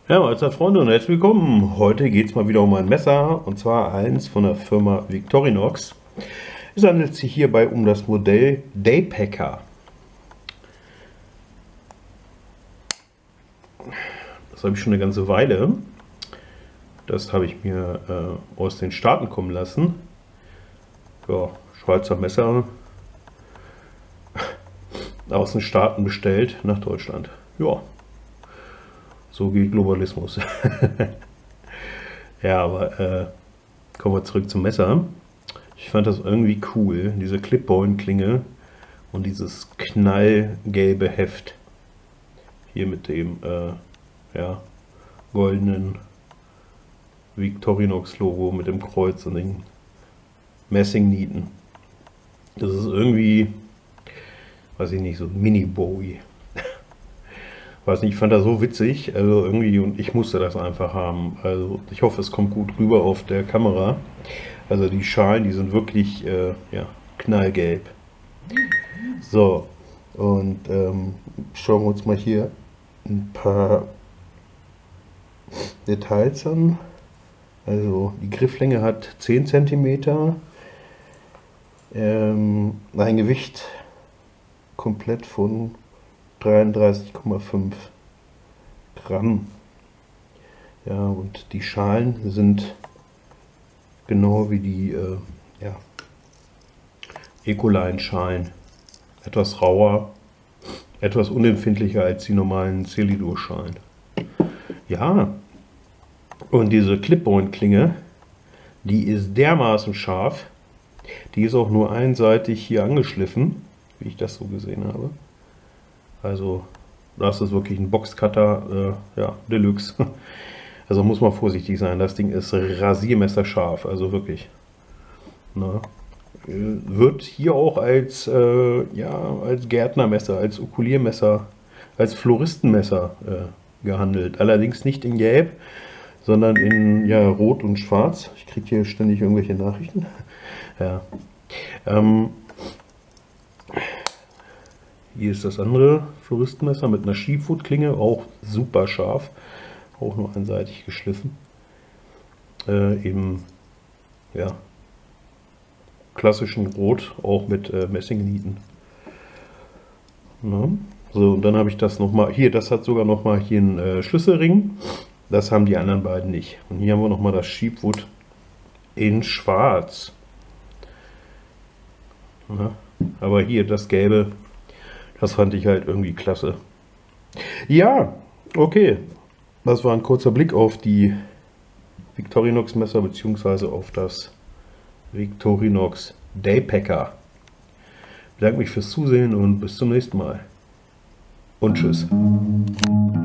Ja, Mahlzeit Freunde und herzlich willkommen. Heute geht es mal wieder um ein Messer und zwar eins von der Firma Victorinox. Es handelt sich hierbei um das Modell Daypacker. Das habe ich schon eine ganze Weile. Das habe ich mir aus den Staaten kommen lassen. Ja, Schweizer Messer aus den Staaten bestellt nach Deutschland. Ja, so geht Globalismus. Ja, aber kommen wir zurück zum Messer. Ich fand das irgendwie cool, diese Clip-Bone-Klinge und dieses knallgelbe Heft. Hier mit dem ja, goldenen Victorinox-Logo mit dem Kreuz und den Messingnieten. Das ist irgendwie, weiß ich nicht, so ein Mini-Bowie. Weiß nicht, ich fand das so witzig, also irgendwie, und ich musste das einfach haben. Also ich hoffe, es kommt gut rüber auf der Kamera. Also die Schalen, die sind wirklich ja, knallgelb. So, und schauen wir uns mal hier ein paar Details an. Also die Grifflänge hat 10 cm, ein Gewicht komplett von 33,5 Gramm. Ja, und die Schalen sind genau wie die ja, Ecoline-Schalen. Etwas rauer, etwas unempfindlicher als die normalen Celido-Schalen. Ja, und diese Clip-Bone-Klinge, die ist dermaßen scharf. Die ist auch nur einseitig hier angeschliffen, wie ich das so gesehen habe. Also das ist wirklich ein Boxcutter, ja, Deluxe. Also muss man vorsichtig sein, das Ding ist rasiermesserscharf, also wirklich. Na, wird hier auch als, ja, als Gärtnermesser, als Okuliermesser, als Floristenmesser gehandelt. Allerdings nicht in Gelb, sondern in ja, Rot und Schwarz. Ich kriege hier ständig irgendwelche Nachrichten. Ja. Hier ist das andere Floristenmesser mit einer Sheepwood-Klinge, auch super scharf, auch nur einseitig geschliffen. Eben, ja, klassischen Rot, auch mit Messingnieten. Na, so, und dann habe ich das nochmal, hier, das hat sogar nochmal hier einen Schlüsselring, das haben die anderen beiden nicht. Und hier haben wir nochmal das Sheepwood in Schwarz. Na, aber hier das Gelbe, das fand ich halt irgendwie klasse. Ja, okay. Das war ein kurzer Blick auf die Victorinox Messer bzw. auf das Victorinox Daypacker. Ich bedanke mich fürs Zusehen und bis zum nächsten Mal. Und tschüss.